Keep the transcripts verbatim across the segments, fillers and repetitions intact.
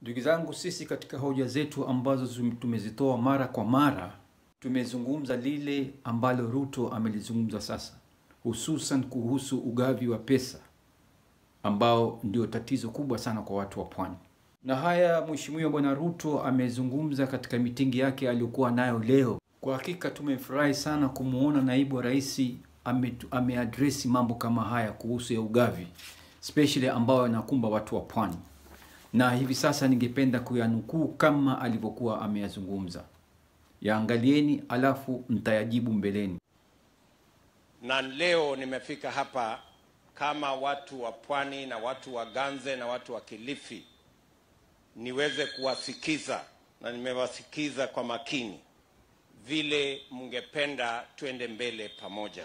Ndugu zangu, sisi katika hoja zetu ambazo tumezitoa mara kwa mara, tumezungumza lile ambalo Ruto amelizungumza sasa, hususan kuhusu ugavi wa pesa ambao ndio tatizo kubwa sana kwa watu wa Pwani. Na haya Mheshimiwa Bwana Ruto amezungumza katika mitingi yake aliyokuwa nayo leo. Kwa hakika tumefurahi sana kumuona naibu wa rais ameaddress mambo kama haya kuhusu ya ugavi, especially ambao yanakumba watu wa Pwani. Na hivi sasa ningependa kuyanukuu kama alivyokuwa ameyazungumza. Yaangalieni alafu mtayajibu mbeleni. Na leo nimefika hapa kama watu wa Pwani na watu wa Ganze na watu wa Kilifi niweze kuwasikiza, na nimewasikiza kwa makini vile mngependa tuende mbele pamoja.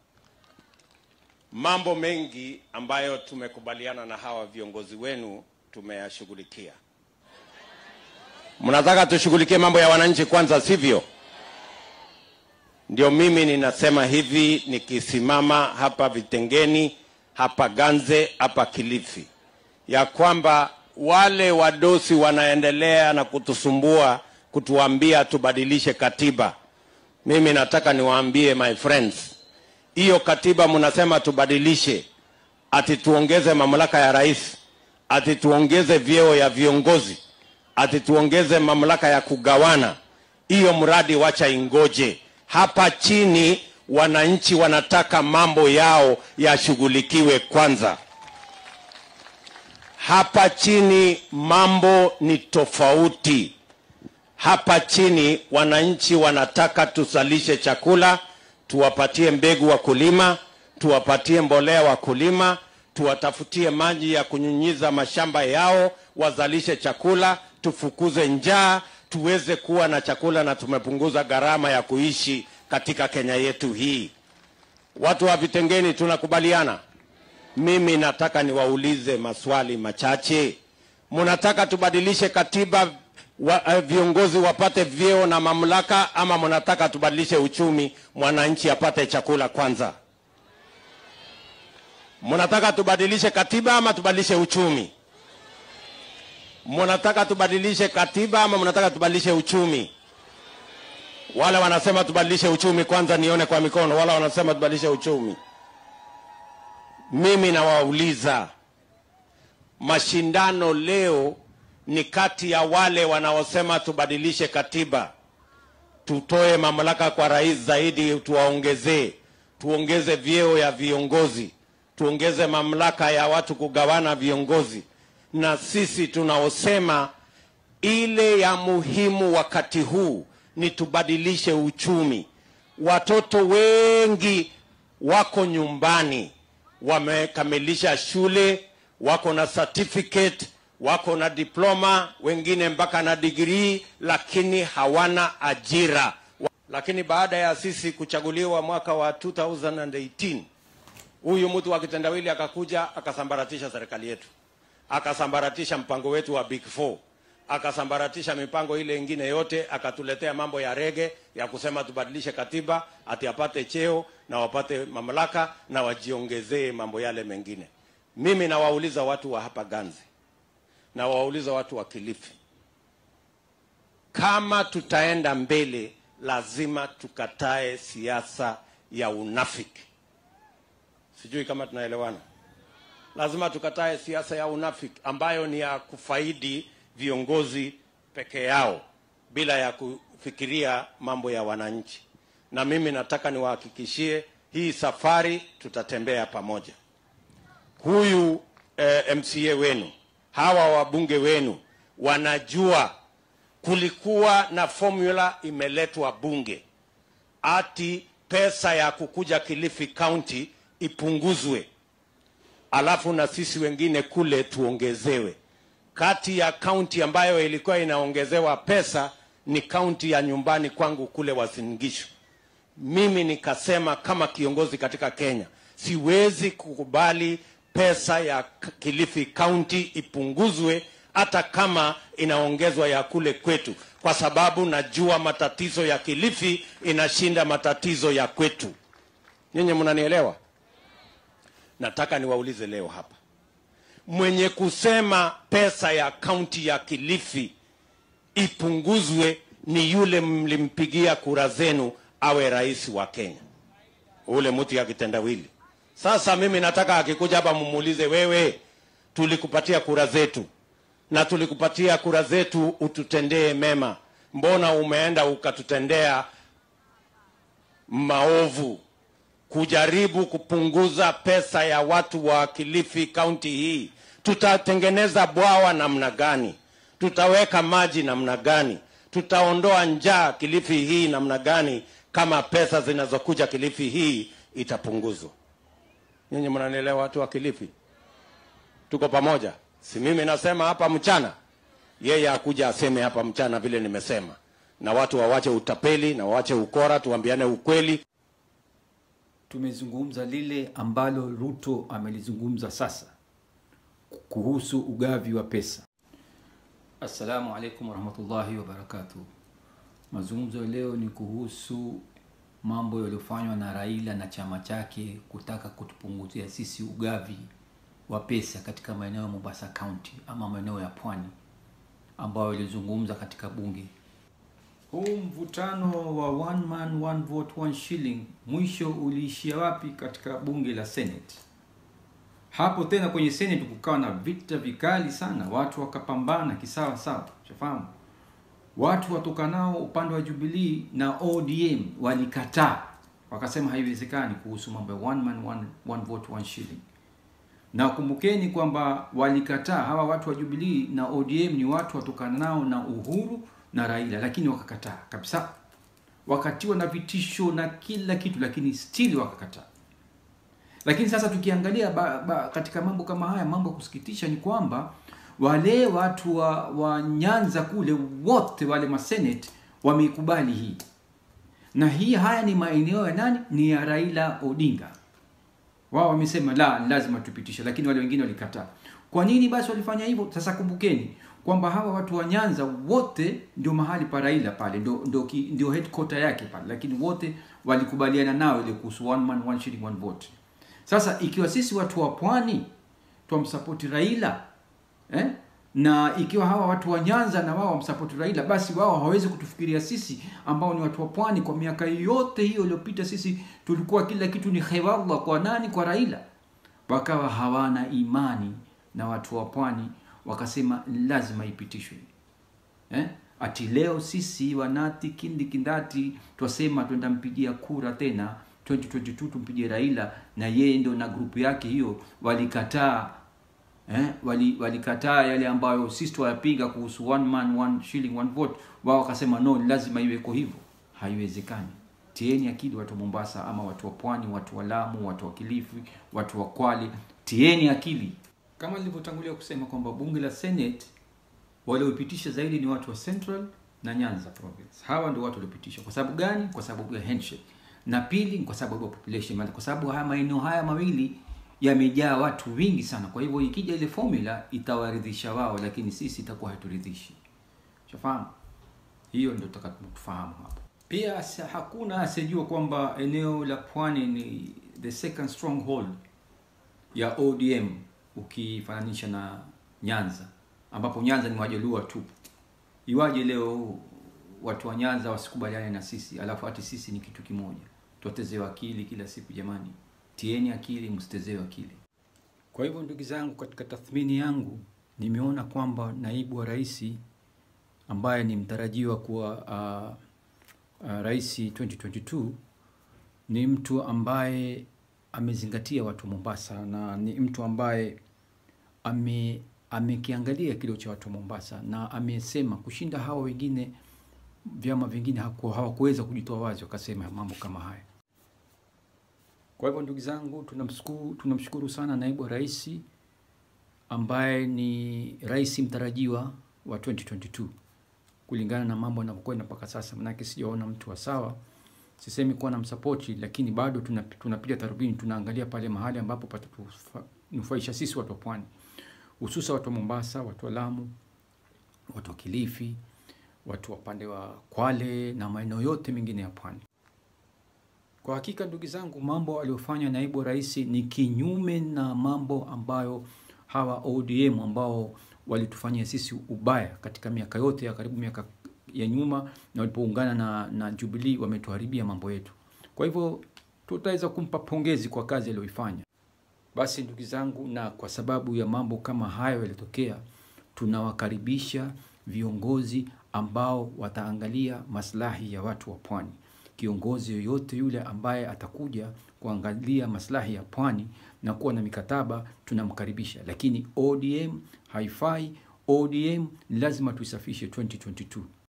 Mambo mengi ambayo tumekubaliana na hawa viongozi wenu tumeyashughulikia. Mnataka tushughulikie mambo ya wananchi kwanza, sivyo? Ndio mimi ninasema hivi nikisimama hapa Vitengeni, hapa Ganze, hapa Kilifi, ya kwamba wale wadosi wanaendelea na kutusumbua kutuambia tubadilishe katiba. Mimi nataka niwaambie my friends, hiyo katiba mnasema tubadilishe, ati tuongeze mamlaka ya rais, ati tuongeze vyeo ya viongozi, ati tuongeze mamlaka ya kugawana, hiyo mradi wacha ingoje. Hapa chini wananchi wanataka mambo yao yashughulikiwe kwanza. Hapa chini mambo ni tofauti. Hapa chini wananchi wanataka tusalishe chakula, tuwapatie mbegu wakulima, tuwapatie mbolea wakulima, tuwatafutie maji ya kunyunyiza mashamba yao, wazalishe chakula, tufukuze njaa, tuweze kuwa na chakula na tumepunguza gharama ya kuishi katika Kenya yetu hii. Watu wa Vitengeni tunakubaliana? Mimi nataka niwaulize maswali machache. Mnataka tubadilishe katiba wa, viongozi wapate vyeo na mamlaka, ama mnataka tubadilishe uchumi mwananchi apate chakula kwanza? Mnataka tubadilishe katiba ama tubadilishe uchumi? Mnataka tubadilishe katiba ama mnataka tubadilishe uchumi? Wale wanasema tubadilishe uchumi kwanza nione kwa mikono. Wale wanasema tubadilishe uchumi. Mimi nawauliza, mashindano leo ni kati ya wale wanaosema tubadilishe katiba, tutoe mamlaka kwa rais zaidi, tuwaongezee, tuongeze vyeo ya viongozi, tuongeze mamlaka ya watu kugawana viongozi, na sisi tunaosema ile ya muhimu wakati huu ni tubadilishe uchumi. Watoto wengi wako nyumbani, wamekamilisha shule, wako na certificate, wako na diploma, wengine mpaka na degree, lakini hawana ajira. Lakini baada ya sisi kuchaguliwa mwaka wa two thousand eighteen, huyu mtu wa kitendawili akakuja akasambaratisha serikali yetu, akasambaratisha mpango wetu wa Big Four, akasambaratisha mipango ile ingine yote, akatuletea mambo ya rege ya kusema tubadilishe katiba, ati apate cheo na wapate mamlaka na wajiongezee mambo yale mengine. Mimi nawauliza watu wa hapa Ganze, na wauliza watu wa Kilifi, kama tutaenda mbele lazima tukatae siasa ya unafiki. Sijui kama tunaelewana. Lazima tukatae siasa ya unafiki ambayo ni ya kufaidi viongozi peke yao bila ya kufikiria mambo ya wananchi. Na mimi nataka niwahakikishie hii safari tutatembea pamoja. Huyu eh, M C A wenu, hawa wabunge wenu wanajua kulikuwa na formula imeletwa bunge ati pesa ya kukuja Kilifi County ipunguzwe, alafu na sisi wengine kule tuongezewe. Kati ya county ambayo ilikuwa inaongezewa pesa ni county ya nyumbani kwangu kule Uasin Gishu. Mimi nikasema kama kiongozi katika Kenya, siwezi kukubali pesa ya Kilifi County ipunguzwe hata kama inaongezwa ya kule kwetu, kwa sababu najua matatizo ya Kilifi inashinda matatizo ya kwetu. Nyinyi mnanielewa? Nataka niwaulize leo hapa, mwenye kusema pesa ya kaunti ya Kilifi ipunguzwe ni yule mlimpigia kura zenu awe rais wa Kenya, ule mtu ya kitendawili. Sasa mimi nataka akikuja hapa mumuulize, wewe tulikupatia kura zetu na tulikupatia kura zetu ututendee mema, mbona umeenda ukatutendea maovu kujaribu kupunguza pesa ya watu wa Kilifi county hii? Tutatengeneza bwawa namna gani? Tutaweka maji namna gani? Tutaondoa njaa Kilifi hii namna gani kama pesa zinazokuja Kilifi hii itapunguzwa? Nyinyi mnanielewa watu wa Kilifi? Tuko pamoja? Si mimi nasema hapa mchana, yeye akuja aseme hapa mchana vile nimesema, na watu wawache utapeli na wawache ukora, tuambiane ukweli. Tumezungumza lile ambalo Ruto amelizungumza sasa kuhusu ugavi wa pesa. Assalamu alaikum warahmatullahi wabarakatuh. Mazungumzo leo ni kuhusu mambo yaliyofanywa na Raila na chama chake kutaka kutupunguzia sisi ugavi wa pesa katika maeneo ya Mombasa County ama maeneo ya Pwani ambao yalizungumza katika bunge. Huu mvutano wa one man one vote one shilling mwisho uliishia wapi katika bunge la Senate? Hapo tena kwenye Senate kukawa na vita vikali sana, watu wakapambana kisawa sawa, unafahamu? Watu watokanao upande wa Jubilee na O D M walikataa, wakasema haiwezekani kuhusu mambo ya one man one, one vote one shilling. Na kumbukeni kwamba walikataa hawa watu wa Jubilee na O D M ni watu watokanao na Uhuru na Raila, lakini wakakataa kabisa, wakatiwa na vitisho na kila kitu, lakini still wakakataa. Lakini sasa tukiangalia ba, ba, katika mambo kama haya, mambo kusikitisha ni kwamba wale watu wa, wa Nyanza kule wote wale masenate wameikubali hii, na hii haya ni maeneo ya nani? Ni ya Raila Odinga. Wao wamesema la, lazima tupitishe, lakini wale wengine walikataa. Kwa nini basi walifanya hivyo? Sasa kumbukeni kwamba hawa watu wa Nyanza wote ndio mahali pa Raila pale, ndio ndio ndio headquarter yake pale, lakini wote walikubaliana nao ile kuhusu one man one shilling one vote. Sasa ikiwa sisi watu wa Pwani tumsupport Raila, eh? Na ikiwa hawa watu wa Nyanza na wao wamsupport Raila, basi wao hawawezi kutufikiria sisi ambao ni watu wa Pwani. Kwa miaka yote hiyo iliyopita sisi tulikuwa kila kitu ni khewallah kwa nani? Kwa Raila. Wakawa hawana imani na watu wa Pwani, wakasema lazima ipitishwe. Eh? Ati leo sisi wanati kindi kindati twasema twenda mpigia kura tena twenty twenty-two tumpigie Raila, na yeye ndio na grupu yake hiyo walikataa. Eh, wali walikataa yale ambayo sisi tuwapiga kuhusu one man one shilling one vote. Wao wakasema no, lazima iwe kwa hivyo. Haiwezekani. Tieni akili watu wa Mombasa ama watu wa Pwani, watu wa Lamu, watu wa Kilifi, watu wa Kwale, tieni akili. Kama nilivyotangulia kusema kwamba bunge la Senate waliopitisha zaidi ni watu wa Central na Nyanza province. Hawa ndio watu waliopitisha. Kwa sababu gani? Kwa sababu ya handshake. Na pili kwa sababu ya population, kwa sababu haya maeneo haya mawili yamejaa watu wingi sana. Kwa hivyo ikija ile formula itawaridhisha wao, lakini sisi itakuwa haturidhishi. Unafahamu? Hiyo ndio tutakapofahamu hapa. Pia hakuna asijua kwamba eneo la Pwani ni the second stronghold ya O D M ukifananisha na Nyanza, ambapo Nyanza ni Wajaluo tu. Iwaje leo watu wa Nyanza wasikubaliane na sisi, alafu ati sisi ni kitu kimoja? Tuwatezewa akili kila siku jamani. Tieni akili, msitezewe akili. Kwa hivyo ndugu zangu, katika tathmini yangu nimeona kwamba naibu wa rais ambaye ni mtarajiwa kuwa uh, uh, rais twenty twenty-two ni mtu ambaye amezingatia watu Mombasa, na ni mtu ambaye ame amekiangalia kile cha watu Mombasa, na amesema kushinda hao wengine, vyama vingine hawakuweza kujitoa wazi wakasema mambo kama haya. Kwa hivyo ndugu zangu, tunamshukuru tunamshukuru sana naibu wa rais ambaye ni rais mtarajiwa wa twenty twenty-two kulingana na mambo yanavyokwenda mpaka sasa. Manake sijaona mtu wa sawa, sisemi kuwa na msapoti, lakini bado tunapiga tarubini, tunaangalia pale mahali ambapo patanufaisha sisi watu wa Pwani, hususa watu wa Mombasa, watu wa Lamu, watu wa Kilifi, watu wa pande wa Kwale na maeneo yote mengine ya Pwani. Kwa hakika ndugu zangu, mambo aliyofanya naibu rais ni kinyume na mambo ambayo hawa O D M ambao walitufanyia sisi ubaya katika miaka yote ya karibu miaka ya nyuma, na walipoungana na, na Jubilee wametuharibia mambo yetu. Kwa hivyo tutaweza kumpa pongezi kwa kazi aliyoifanya. Basi ndugu zangu, na kwa sababu ya mambo kama hayo yalitokea, tunawakaribisha viongozi ambao wataangalia maslahi ya watu wa Pwani. Kiongozi yoyote yule ambaye atakuja kuangalia maslahi ya Pwani na kuwa na mikataba, tunamkaribisha. Lakini O D M haifai. O D M lazima tuisafishe twenty twenty-two.